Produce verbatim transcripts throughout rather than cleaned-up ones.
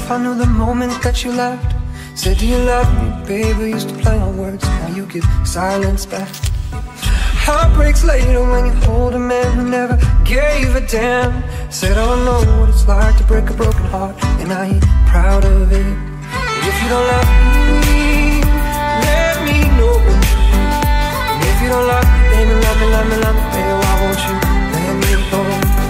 I knew the moment that you left. Said, do you love me, baby? Used to play on words, now you give silence back. Heart breaks later when you hold a man who never gave a damn. Said, I don't know what it's like to break a broken heart, and I ain't proud of it. But if you don't love me, let me know. And if you don't love me, baby, love me, love me, love me, baby, why won't you let me go?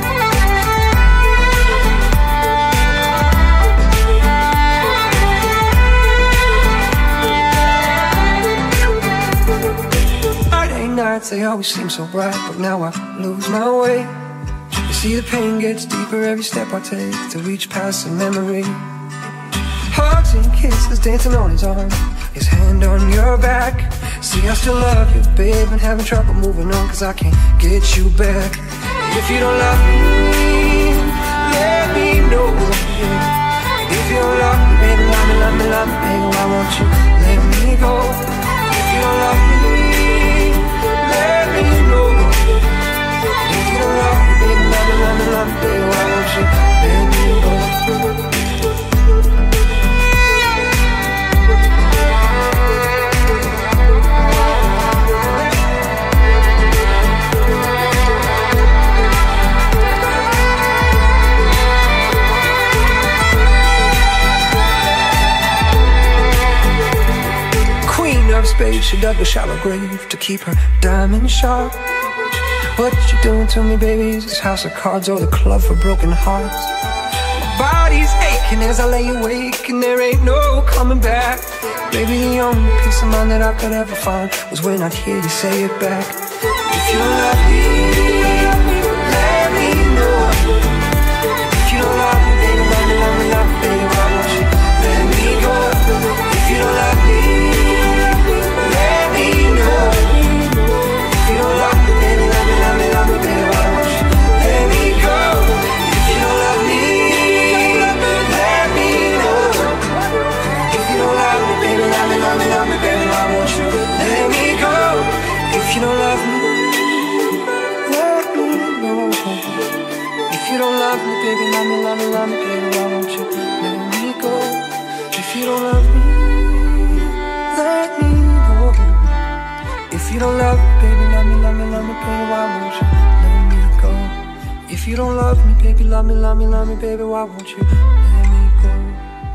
Nights, they always seem so bright, but now I lose my way. You see the pain gets deeper every step I take to reach past a memory. Hugs and kisses, dancing on his arm, his hand on your back. See, I still love you, babe, and having trouble moving on, cause I can't get you back. And if you don't love me, let me know. And if you don't love me, baby, love me, love me, love me, baby, why won't you let me go? If you don't love me, let me know. If you don't love me, baby, love me, love me, love me, baby, why won't you let me go? Queen of space, she dug a shallow grave to keep her diamond sharp. What you doing to me, baby? Is this house of cards or the club for broken hearts? My body's aching as I lay awake, and there ain't no coming back. Baby, the only peace of mind that I could ever find was when I'd hear you say it back. If you don't love me, let me know. If you don't love me, baby, love me, love me, love me, baby, why won't you let me go? If you don't love me, let me know. If you don't love me, baby, love me, love me, love me, baby, why won't you let me go? If you don't love me, let me know. If you don't love me, baby, love me, love me, love me, baby, why won't you let me go? If you don't love me, let me know. If you don't love me, baby, love me, love me, love me, baby, why won't you let me go? If you don't love me, let me know. If you don't love me, baby, love me, love me, love me, baby, why won't you let me go? If you don't love me, baby, love me, love me, love me, baby, why won't you let me go?